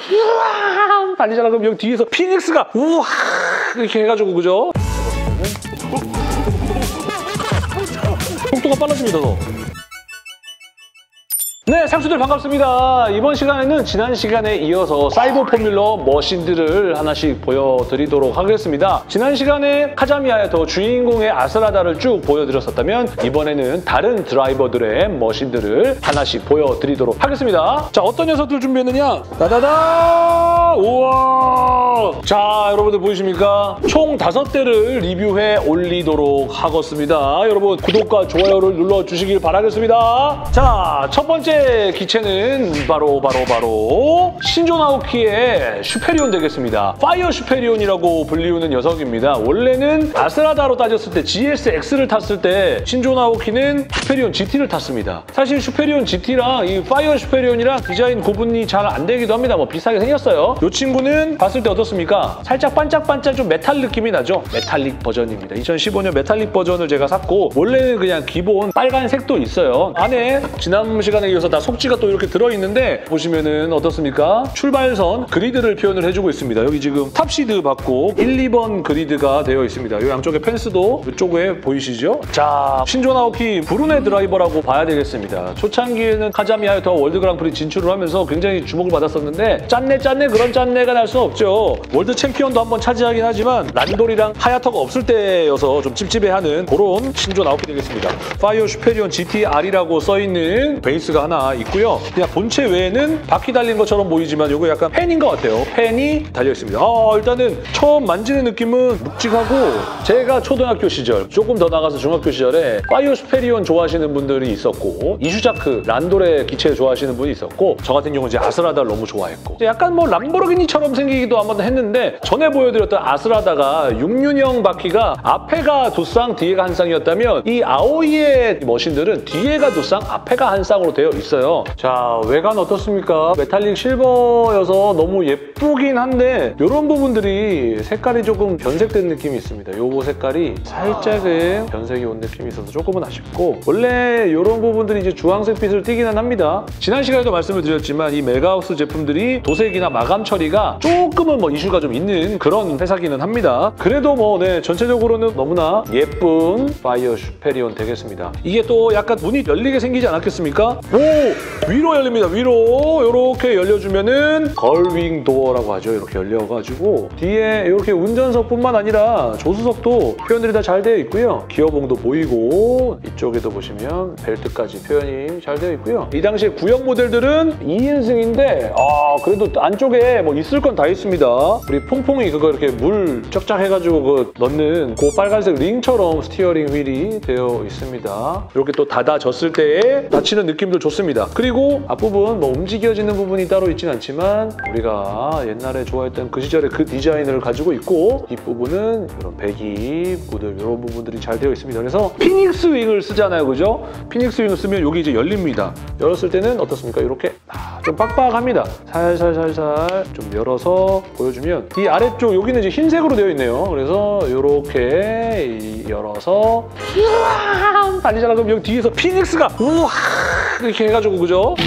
우와 달리잖아. 그럼 여기 뒤에서 피닉스가 우와 이렇게 해가지고 그죠? 속도가 빨라집니다. 더. 네, 상수들 반갑습니다. 이번 시간에는 지난 시간에 이어서 사이버 포뮬러 머신들을 하나씩 보여드리도록 하겠습니다. 지난 시간에 카자미하야토 주인공의 아스라다를 쭉 보여드렸었다면 이번에는 다른 드라이버들의 머신들을 하나씩 보여드리도록 하겠습니다. 자, 어떤 녀석들 준비했느냐? 따다다! 우와! 자, 여러분들 보이십니까? 총 5대를 리뷰해 올리도록 하겠습니다. 여러분 구독과 좋아요를 눌러주시길 바라겠습니다. 자, 첫 번째 기체는 바로 신조 나오키의 슈페리온 되겠습니다. 파이어 슈페리온이라고 불리우는 녀석입니다. 원래는 아스라다로 따졌을 때 GSX를 탔을 때 신조 나오키는 슈페리온 GT를 탔습니다. 사실 슈페리온 GT랑 이 파이어 슈페리온이랑 디자인 구분이 잘 안 되기도 합니다. 뭐 비슷하게 생겼어요. 이 친구는 봤을 때 어떻습니까? 살짝 반짝반짝 좀 메탈 느낌이 나죠? 메탈릭 버전입니다. 2015년 메탈릭 버전을 제가 샀고 원래는 그냥 기본 빨간색도 있어요. 안에 지난 시간에 이어서 다 속지가 또 이렇게 들어있는데 보시면은 어떻습니까? 출발선 그리드를 표현을 해주고 있습니다. 여기 지금 탑시드 받고 1, 2번 그리드가 되어 있습니다. 이 양쪽에 펜스도 이쪽에 보이시죠? 자, 신조 나오키 브루네 드라이버라고 봐야 되겠습니다. 초창기에는 카자미하야토 월드 그랑프리 진출을 하면서 굉장히 주목을 받았었는데 짠내 그런 짠내가 날 수 없죠. 월드 챔피언도 한번 차지하긴 하지만 란돌이랑 하야토가 없을 때여서 좀 찝찝해하는 그런 신조 나오키 되겠습니다. 파이어 슈페리온 GT-R이라고 써있는 베이스가 하나 있고요. 그냥 본체 외에는 바퀴 달린 것처럼 보이지만 이거 약간 펜인 것 같아요. 펜이 달려있습니다. 일단은 처음 만지는 느낌은 묵직하고 제가 초등학교 시절, 조금 더 나가서 중학교 시절에 파이어 슈페리온 좋아하시는 분들이 있었고 이슈자크, 란돌의 기체 좋아하시는 분이 있었고 저 같은 경우는 이제 아스라다를 너무 좋아했고 약간 뭐 람보르기니처럼 생기기도 한번 했는데 전에 보여드렸던 아스라다가 6륜형 바퀴가 앞에가 두 쌍, 뒤에가 한 쌍이었다면 이 아오이의 머신들은 뒤에가 두 쌍, 앞에가 한 쌍으로 되어 있어요. 자, 외관 어떻습니까? 메탈릭 실버여서 너무 예쁘긴 한데 이런 부분들이 색깔이 조금 변색된 느낌이 있습니다. 요거 색깔이 살짝은 변색이 온 느낌이 있어서 조금은 아쉽고 원래 이런 부분들이 이제 주황색 빛을 띠기는 합니다. 지난 시간에도 말씀을 드렸지만 이 메가하우스 제품들이 도색이나 마감 처리가 조금은 뭐 이슈가 좀 있는 그런 회사기는 합니다. 그래도 뭐 네, 전체적으로는 너무나 예쁜 파이어 슈페리온 되겠습니다. 이게 또 약간 문이 열리게 생기지 않았겠습니까? 오! 위로 열립니다. 위로 이렇게 열려주면은 걸윙 도어라고 하죠. 이렇게 열려가지고 뒤에 이렇게 운전석뿐만 아니라 조수석도 표현들이 다 잘 되어 있고요. 기어봉도 보이고 이쪽에도 보시면 벨트까지 표현이 잘 되어 있고요. 이 당시에 구형 모델들은 2인승인데 그래도 안쪽에 뭐 있을 건 다 있습니다. 우리 퐁퐁이 그거 이렇게 물 쩍쩍 해가지고 그 넣는 그 빨간색 링처럼 스티어링 휠이 되어 있습니다. 이렇게 또 닫아졌을 때에 닫히는 느낌도 좋습니다. 그리고 앞부분 뭐 움직여지는 부분이 따로 있진 않지만 우리가 옛날에 좋아했던 그 시절의 그 디자인을 가지고 있고 뒷부분은 이런 배기, 무드 이런 부분들이 잘 되어 있습니다. 그래서 피닉스 윙을 쓰잖아요. 그죠? 피닉스 윙을 쓰면 여기 이제 열립니다. 열었을 때는 어떻습니까? 이렇게 좀 빡빡합니다. 살살살살 좀 열어서 보여주면 이 아래쪽 여기는 이제 흰색으로 되어 있네요. 그래서 이렇게 열어서 달리잖아. 그럼 여기 뒤에서 피닉스가 우와 이렇게 해가지고 그죠?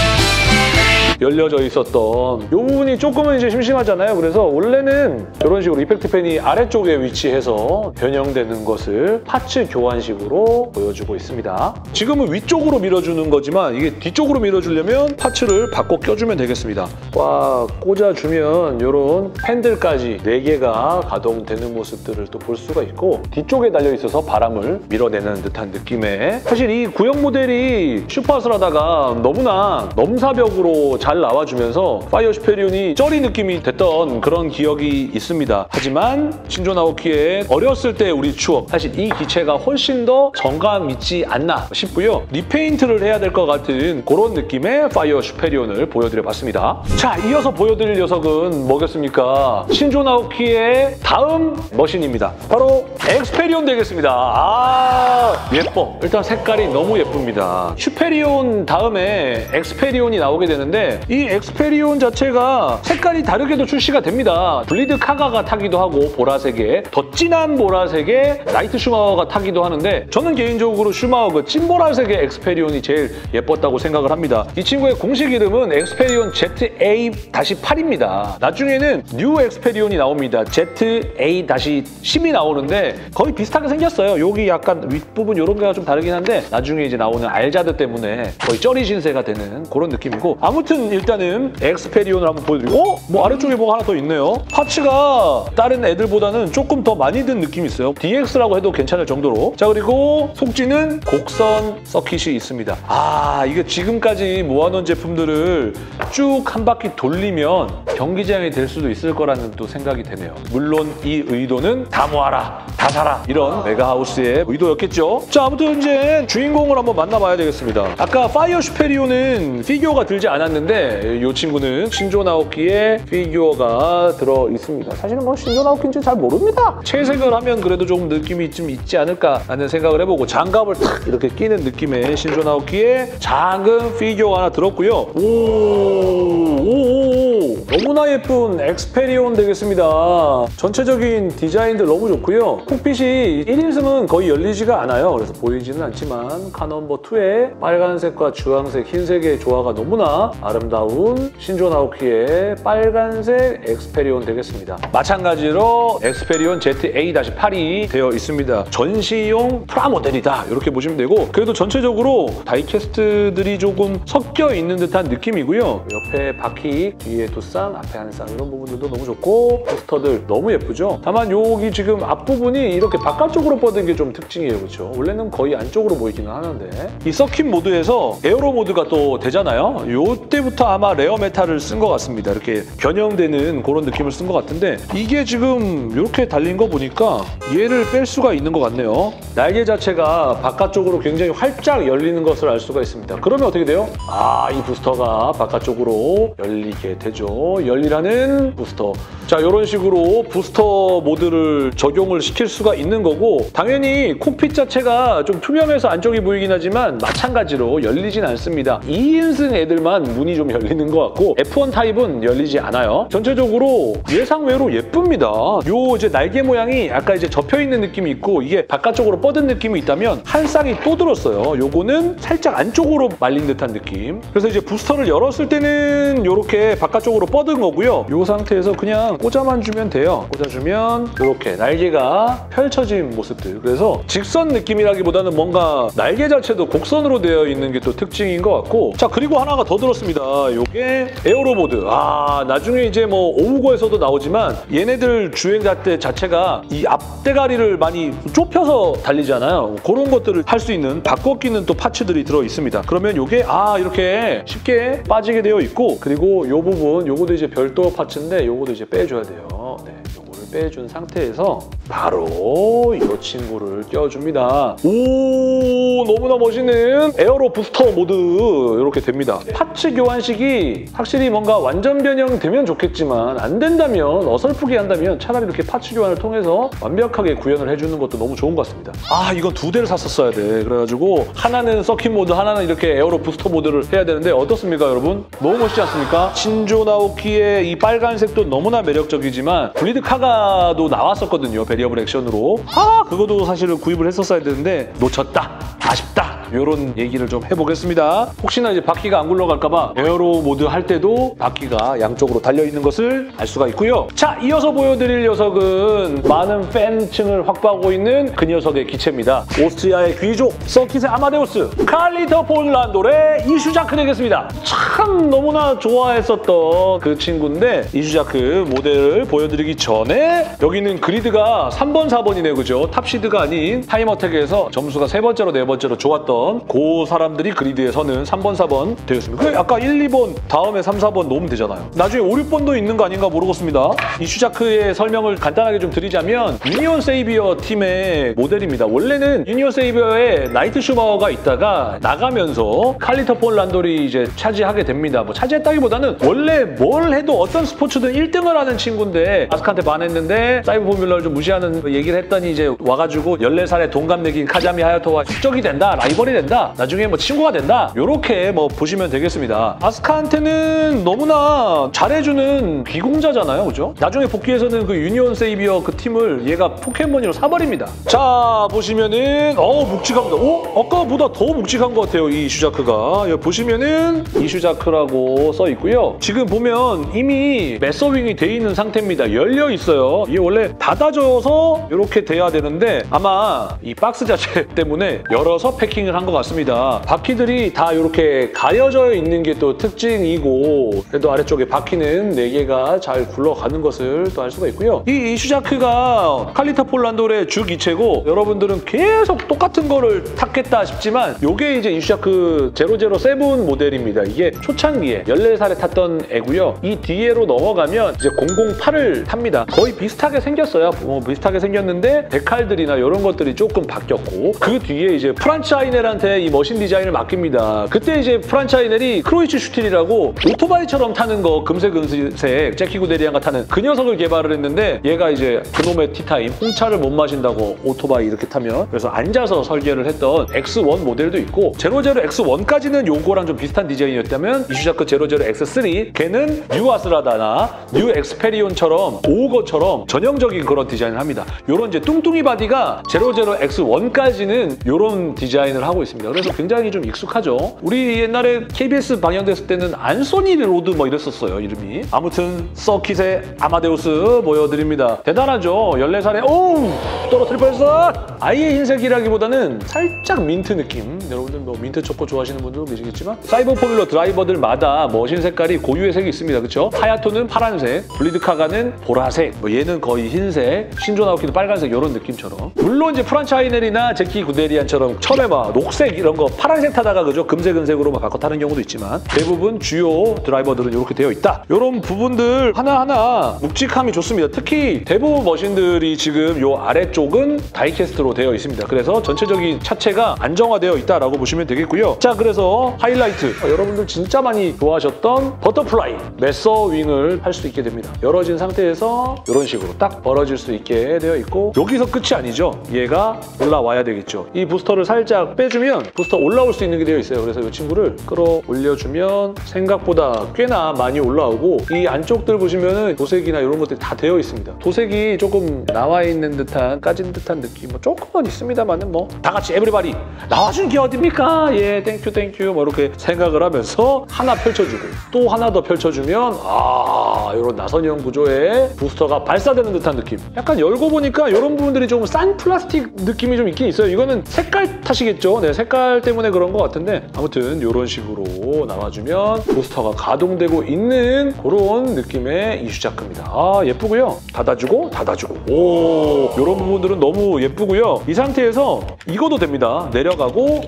열려져 있었던 이 부분이 조금은 이제 심심하잖아요. 그래서 원래는 이런 식으로 이펙트 펜이 아래쪽에 위치해서 변형되는 것을 파츠 교환식으로 보여주고 있습니다. 지금은 위쪽으로 밀어주는 거지만 이게 뒤쪽으로 밀어주려면 파츠를 바꿔 껴주면 되겠습니다. 꽉 꽂아주면 이런 팬들까지 4개가 가동되는 모습들을 또 볼 수가 있고 뒤쪽에 달려있어서 바람을 밀어내는 듯한 느낌의 사실 이 구형 모델이 슈퍼아스라다가 너무나 넘사벽으로 잘 나와주면서 파이어 슈페리온이 쩌리 느낌이 됐던 그런 기억이 있습니다. 하지만 신조 나오키의 어렸을 때 우리 추억 사실 이 기체가 훨씬 더 정감 있지 않나 싶고요. 리페인트를 해야 될 것 같은 그런 느낌의 파이어 슈페리온을 보여드려봤습니다. 자, 이어서 보여드릴 녀석은 뭐겠습니까? 신조 나오키의 다음 머신입니다. 바로 엑스페리온 되겠습니다. 예뻐. 일단 색깔이 너무 예쁩니다. 슈페리온 다음에 엑스페리온이 나오게 되는데 있는데 이 엑스페리온 자체가 색깔이 다르게도 출시가 됩니다. 블리드 카가가 타기도 하고 보라색에 더 진한 보라색에 라이트 슈마워가 타기도 하는데 저는 개인적으로 슈마워 그 찐보라색의 엑스페리온이 제일 예뻤다고 생각을 합니다. 이 친구의 공식 이름은 엑스페리온 ZA-8입니다. 나중에는 뉴 엑스페리온이 나옵니다. ZA-10이 나오는데 거의 비슷하게 생겼어요. 여기 약간 윗부분 이런 게가 좀 다르긴 한데 나중에 이제 나오는 알자드 때문에 거의 쩌리 신세가 되는 그런 느낌이고 아무튼 일단은 엑스페리온을 한번 보여드리고 뭐 아래쪽에 뭐가 하나 더 있네요. 파츠가 다른 애들보다는 조금 더 많이 든 느낌이 있어요. DX라고 해도 괜찮을 정도로. 자, 그리고 속지는 곡선 서킷이 있습니다. 이게 지금까지 모아놓은 제품들을 쭉 한 바퀴 돌리면 경기장이 될 수도 있을 거라는 또 생각이 되네요. 물론 이 의도는 다 모아라, 다 사라 이런 메가하우스의 의도였겠죠. 자, 아무튼 이제 주인공을 한번 만나봐야 되겠습니다. 아까 파이어 슈페리오는 피규어가 들지 않았는데 이 친구는 신조 나오키의 피규어가 들어 있습니다. 사실은 뭐 신조 나오키인지 잘 모릅니다. 채색을 하면 그래도 조금 느낌이 좀 있지 않을까 하는 생각을 해보고 장갑을 탁 이렇게 끼는 느낌의 신조 나오키의 작은 피규어가 하나 들었고요. 너무나 예쁜 엑스페리온 되겠습니다. 전체적인 디자인들 너무 좋고요. 콕핏이 1인승은 거의 열리지가 않아요. 그래서 보이지는 않지만 카 넘버 2의 빨간색과 주황색, 흰색의 조화가 너무나 아름다운 신조 나오키의 빨간색 엑스페리온 되겠습니다. 마찬가지로 엑스페리온 ZA-8이 되어 있습니다. 전시용 프라모델이다 이렇게 보시면 되고 그래도 전체적으로 다이캐스트들이 조금 섞여 있는 듯한 느낌이고요. 옆에 바퀴, 뒤에 두쌍, 앞에 한 쌍 이런 부분들도 너무 좋고 포스터들 너무 예쁘죠? 다만 여기 지금 앞부분이 이렇게 바깥쪽으로 뻗은 게 좀 특징이에요. 그렇죠? 원래는 거의 안쪽으로 보이기는 하는데 이 서킷 모드에서 에어로 모드가 또 되잖아요? 요때부터 아마 레어 메탈을 쓴 것 같습니다. 이렇게 변형되는 그런 느낌을 쓴 것 같은데 이게 지금 이렇게 달린 거 보니까 얘를 뺄 수가 있는 것 같네요. 날개 자체가 바깥쪽으로 굉장히 활짝 열리는 것을 알 수가 있습니다. 그러면 어떻게 돼요? 이 부스터가 바깥쪽으로 열리게 되죠. 열리라는 부스터. 자, 이런 식으로 부스터 모드를 적용을 시킬 수가 있는 거고 당연히 콕핏 자체가 좀 투명해서 안쪽이 보이긴 하지만 마찬가지로 열리진 않습니다. 2인승 애들만 문이 좀 열리는 것 같고 F1 타입은 열리지 않아요. 전체적으로 예상외로 예쁩니다. 요 이제 날개 모양이 아까 이제 접혀있는 느낌이 있고 이게 바깥쪽으로 뻗은 느낌이 있다면 한 쌍이 또 들었어요. 요거는 살짝 안쪽으로 말린 듯한 느낌. 그래서 이제 부스터를 열었을 때는 이렇게 바깥쪽으로 뻗은 거고요. 이 상태에서 그냥 꽂아만 주면 돼요. 꽂아주면 이렇게 날개가 펼쳐진 모습들. 그래서 직선 느낌이라기보다는 뭔가 날개 자체도 곡선으로 되어 있는 게 또 특징인 것 같고 자, 그리고 하나가 더 들었습니다. 이게 에어로보드. 나중에 이제 뭐 오우거에서도 나오지만 얘네들 주행자 때 자체가 이 앞대가리를 많이 좁혀서 달리잖아요. 그런 것들을 할 수 있는 바꿔 끼는 또 파츠들이 들어 있습니다. 그러면 이게 이렇게 쉽게 빠지게 되어 있고 그리고 이 부분 요것도 이제 별도 파츠인데 요것도 이제 빼줘야 돼요. 네, 요거를 빼준 상태에서 바로 이 친구를 껴줍니다. 너무나 멋있는 에어로 부스터 모드 이렇게 됩니다. 파츠 교환식이 확실히 뭔가 완전 변형되면 좋겠지만 안 된다면 어설프게 한다면 차라리 이렇게 파츠 교환을 통해서 완벽하게 구현을 해주는 것도 너무 좋은 것 같습니다. 이건 두 대를 샀었어야 돼. 그래가지고 하나는 서킷 모드, 하나는 이렇게 에어로 부스터 모드를 해야 되는데 어떻습니까, 여러분? 너무 멋있지 않습니까? 신조 나오키의 이 빨간색도 너무나 매력적이지만 블리드 카가도 나왔었거든요. 베리어블 액션으로. 그것도 사실은 구입을 했었어야 되는데 놓쳤다. 아쉽다. 이런 얘기를 좀 해보겠습니다. 혹시나 이제 바퀴가 안 굴러갈까봐 에어로 모드 할 때도 바퀴가 양쪽으로 달려있는 것을 알 수가 있고요. 자, 이어서 보여드릴 녀석은 많은 팬층을 확보하고 있는 그 녀석의 기체입니다. 오스트리아의 귀족, 서킷의 아마데우스, 칼리터 폰 란도르의 이슈자크 되겠습니다. 참 너무나 좋아했었던 그 친구인데 이슈자크 모델을 보여드리기 전에 여기는 그리드가 3번, 4번이네요. 그죠? 탑시드가 아닌 타임어택에서 점수가 3번째로 4번째로 좋았던 그 사람들이 그리드에 서는 3번, 4번 되었습니다. 아까 1, 2번 다음에 3, 4번 놓으면 되잖아요. 나중에 5, 6번도 있는 거 아닌가 모르겠습니다. 이슈자크의 설명을 간단하게 좀 드리자면 유니온 세이비어 팀의 모델입니다. 원래는 유니온 세이비어에 나이트 슈마워가 있다가 나가면서 칼리터 폰 란도르이 이제 차지하게 됩니다. 뭐 차지했다기보다는 원래 뭘 해도 어떤 스포츠든 1등을 하는 친구인데 아스카한테 반했는데 사이버 포뮬러를 좀 무시하는 얘기를 했더니 이제 와가지고 14살의 동갑내기인 카자미 하야토와 숙적이 된다. 라이벌이 라이벌이 된다. 나중에 뭐 친구가 된다. 요렇게 뭐 보시면 되겠습니다. 아스카한테는 너무나 잘해주는 비공자잖아요. 그죠? 나중에 복귀해서는 그 유니온 세이비어 그 팀을 얘가 포켓몬으로 사버립니다. 자, 보시면은 묵직합니다. 아까보다 더 묵직한 것 같아요. 이 이슈자크가. 여기 보시면은 이슈자크라고 써 있고요. 지금 보면 이미 매서윙이 돼 있는 상태입니다. 열려 있어요. 이게 원래 닫아져서 이렇게 돼야 되는데 아마 이 박스 자체 때문에 열어서 패킹을 한 것 같습니다. 바퀴들이 다 이렇게 가려져 있는 게 또 특징이고, 그래도 아래쪽에 바퀴는 4개가 잘 굴러가는 것을 또 알 수가 있고요. 이 이슈자크가 칼리터 폴란돌의 주 기체고, 여러분들은 계속 똑같은 거를 탔겠다 싶지만 이게 이제 이슈자크 007 모델입니다. 이게 초창기에 14살에 탔던 애고요. 이 뒤에로 넘어가면 이제 008을 탑니다. 거의 비슷하게 생겼어요. 비슷하게 생겼는데 데칼들이나 이런 것들이 조금 바뀌었고, 그 뒤에 이제 프란차이넬한테 이 머신 디자인을 맡깁니다. 그때 이제 프란차이넬이 크로이츠 슈틸이라고 오토바이처럼 타는 거, 금색 제키 구데리안가 타는 그 녀석을 개발을 했는데, 얘가 이제 그놈의 티타임, 홍차를 못 마신다고 오토바이 이렇게 타면, 그래서 앉아서 설계를 했던 X1 모델도 있고, 00 X1까지는 요거랑 좀 비슷한 디자인이었다면 이슈자크 00 X3 걔는 뉴 아스라다나 뉴 엑스페리온처럼 오거처럼 전형적인 그런 디자인을 합니다. 요런 이제 뚱뚱이 바디가 00 X1까지는 요런 디자인을 하고 있습니다. 그래서 굉장히 좀 익숙하죠. 우리 옛날에 KBS 방영됐을 때는 안소니 로드 뭐 이랬었어요, 이름이. 아무튼 서킷의 아마데우스 보여드립니다. 대단하죠? 14살에 떨어뜨릴 뻔했어! 아예 흰색이라기보다는 살짝 민트 느낌. 여러분들 뭐 민트 초코 좋아하시는 분들도 계시겠지만, 사이버 포뮬러 드라이버들마다 머신 색깔이 고유의 색이 있습니다. 그렇죠? 하야토는 파란색, 블리드카가는 보라색, 뭐 얘는 거의 흰색, 신조 나오키는 빨간색 이런 느낌처럼. 물론 이제 프란차이넬이나 제키 구데리안처럼 처음에 막 녹색 이런 거 파란색 타다가 그죠? 금색은색으로 막 바꿔 타는 경우도 있지만, 대부분 주요 드라이버들은 이렇게 되어 있다. 이런 부분들 하나하나 묵직함이 좋습니다. 특히 대부분 머신들이 지금 요 아래쪽은 다이캐스트로 되어 있습니다. 그래서 전체적인 차체가 안정화되어 있다라고 보시면 되겠고요. 자, 그래서 하이라이트. 여러분들 진짜 많이 좋아하셨던 버터플라이, 매서윙을 할 수 있게 됩니다. 열어진 상태에서 이런 식으로 딱 벌어질 수 있게 되어 있고, 여기서 끝이 아니죠. 얘가 올라와야 되겠죠. 이 부스터를 살짝 빼주면 부스터 올라올 수 있는 게 되어 있어요. 그래서 이 친구를 끌어올려주면 생각보다 꽤나 많이 올라오고, 이 안쪽들 보시면은 도색이나 이런 것들이 다 되어 있습니다. 도색이 조금 나와 있는 듯한, 까진 듯한 느낌 뭐 조금은 있습니다만은 뭐 다 같이 에브리바디 나와준 게 어딥니까? 예, 땡큐 뭐 이렇게 생각을 하면서 하나 펼쳐주고 또 하나 더 펼쳐주면 이런 나선형 구조의 부스터가 발사되는 듯한 느낌. 약간 열고 보니까 이런 부분들이 좀 싼 플라스틱 느낌이 좀 있긴 있어요. 이거는 색깔 탓이겠죠. 네, 색깔 때문에 그런 것 같은데, 아무튼 이런 식으로 나와주면 부스터가 가동되고 있는 그런 느낌의 이슈자크입니다. 예쁘고요. 닫아주고 이런 부분들은 너무 예쁘고요. 이 상태에서 이거도 됩니다. 내려가고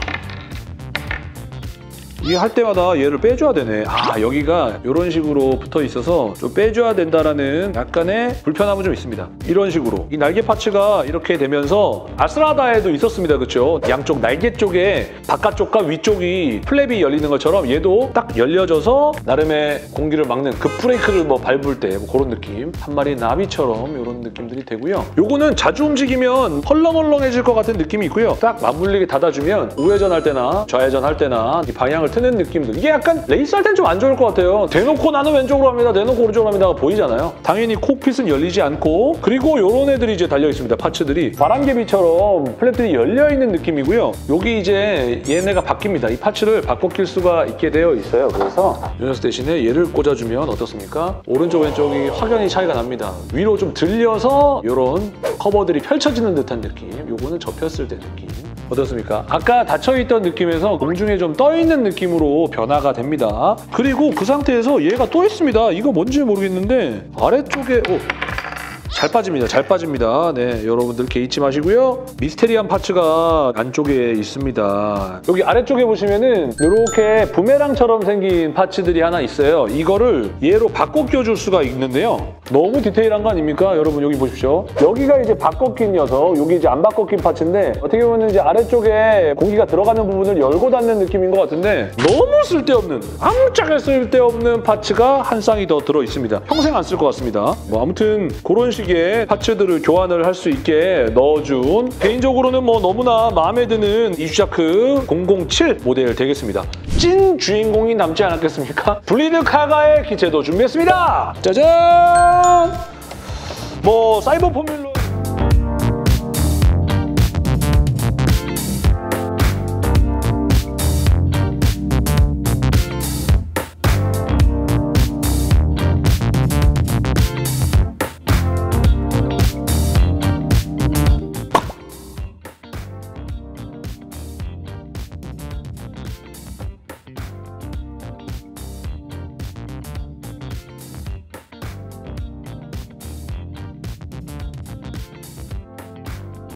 이게 할 때마다 얘를 빼줘야 되네. 여기가 이런 식으로 붙어 있어서 좀 빼줘야 된다라는 약간의 불편함은 좀 있습니다. 이런 식으로 이 날개 파츠가 이렇게 되면서 아스라다에도 있었습니다. 그렇죠? 양쪽 날개 쪽에 바깥쪽과 위쪽이 플랩이 열리는 것처럼 얘도 딱 열려져서 나름의 공기를 막는 급 브레이크를 뭐 밟을 때 뭐 그런 느낌. 한 마리 나비처럼 이런 느낌들이 되고요. 요거는 자주 움직이면 헐렁헐렁해질 것 같은 느낌이 있고요. 딱 맞물리게 닫아주면 우회전 할 때나 좌회전 할 때나 이 방향을 트는 느낌들. 이게 약간 레이스 할 땐 좀 안 좋을 것 같아요. 대놓고 나는 왼쪽으로 합니다, 대놓고 오른쪽으로 합니다가 보이잖아요. 당연히 콕핏은 열리지 않고, 그리고 이런 애들이 이제 달려있습니다. 파츠들이. 바람개비처럼 플랩들이 열려있는 느낌이고요. 여기 이제 얘네가 바뀝니다. 이 파츠를 바꿔 낄 수가 있게 되어 있어요. 그래서 이 녀석 대신에 얘를 꽂아주면 어떻습니까? 오른쪽 왼쪽이 확연히 차이가 납니다. 위로 좀 들려서 이런 커버들이 펼쳐지는 듯한 느낌. 요거는 접혔을 때 느낌. 어떻습니까? 아까 닫혀있던 느낌에서 공중에 좀 떠있는 느낌으로 변화가 됩니다. 그리고 그 상태에서 얘가 또 있습니다. 이거 뭔지 모르겠는데 아래쪽에 잘 빠집니다. 잘 빠집니다. 네, 여러분들 개의치 마시고요. 미스테리한 파츠가 안쪽에 있습니다. 여기 아래쪽에 보시면은 이렇게 부메랑처럼 생긴 파츠들이 하나 있어요. 이거를 얘로 바꿔 껴줄 수가 있는데요. 너무 디테일한 거 아닙니까? 여러분 여기 보십시오. 여기가 이제 바꿔낀 녀석, 여기 이제 안 바꿔낀 파츠인데 어떻게 보면 이제 아래쪽에 공기가 들어가는 부분을 열고 닫는 느낌인 것 같은데 너무 쓸데없는, 아무짝에 쓸데없는 파츠가 한 쌍이 더 들어있습니다. 평생 안 쓸 것 같습니다. 뭐 아무튼 그런 식의 파츠들을 교환을 할 수 있게 넣어준, 개인적으로는 뭐 너무나 마음에 드는 이슈샤크 007 모델 되겠습니다. 찐 주인공이 남지 않았겠습니까? 블리드 카가의 기체도 준비했습니다. 짜잔! 뭐 사이버 포뮬러